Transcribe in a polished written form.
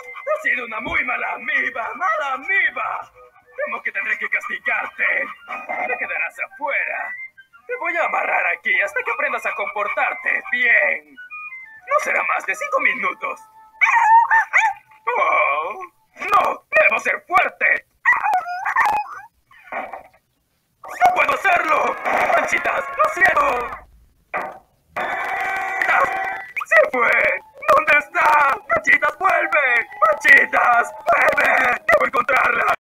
Has sido una muy mala amiga, mala amiga. Temo que tendré que castigarte. Te quedarás afuera. Te voy a amarrar aquí hasta que aprendas a comportarte bien. No será más de 5 minutos. ¡Oh! ¡No! ¡Debo ser fuerte! ¡No puedo hacerlo! ¡Manchitas! ¡Lo siento! ¡Se fue! ¿Dónde está? ¡Manchitas, vuelve! ¡Manchitas, vuelve! ¡Debo encontrarla!